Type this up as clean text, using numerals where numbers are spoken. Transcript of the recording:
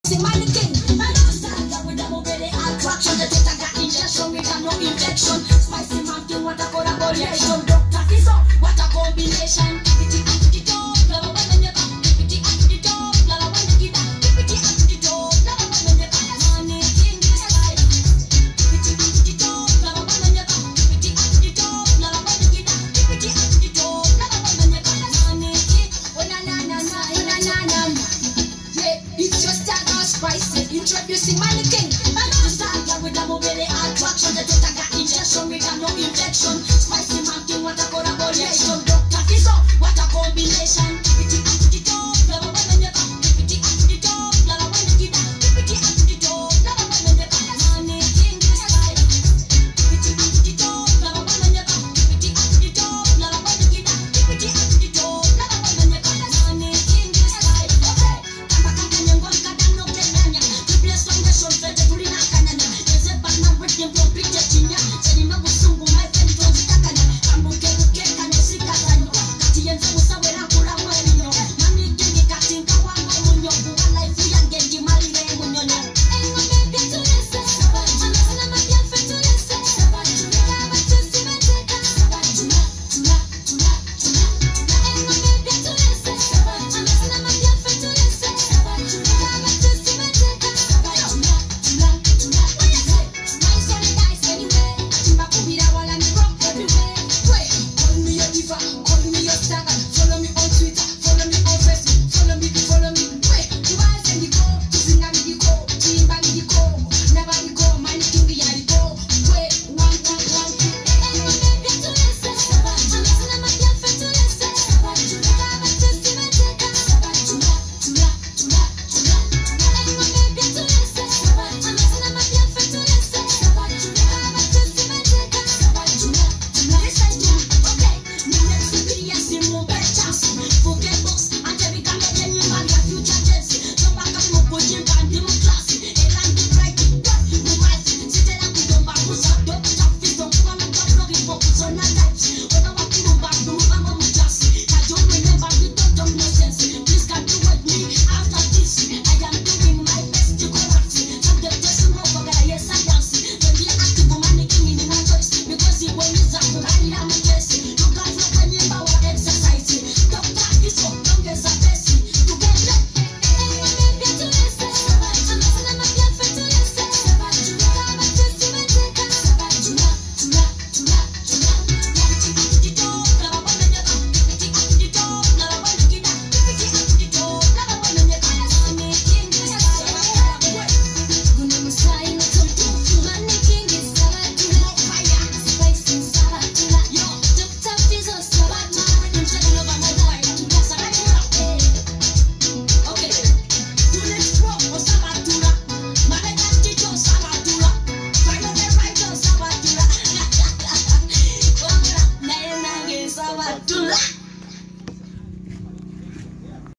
See money king, I don't stand up with them already attraction. The data got injection, we got no injection. Spicy mountain, what a collaboration. Dr. Tiso, what a combination. Keep it up to the top, love when you come. Keep it up to the top, love when you get down. Keep it up to the top, love when you come. Money king this life. Keep it up to the top, love when you come. Keep it up to the top, love when you get down. Keep it up to the top, love when you come. Money king, oh na na na na na na na. Yeah, it's just a spicy. Introducing Money King.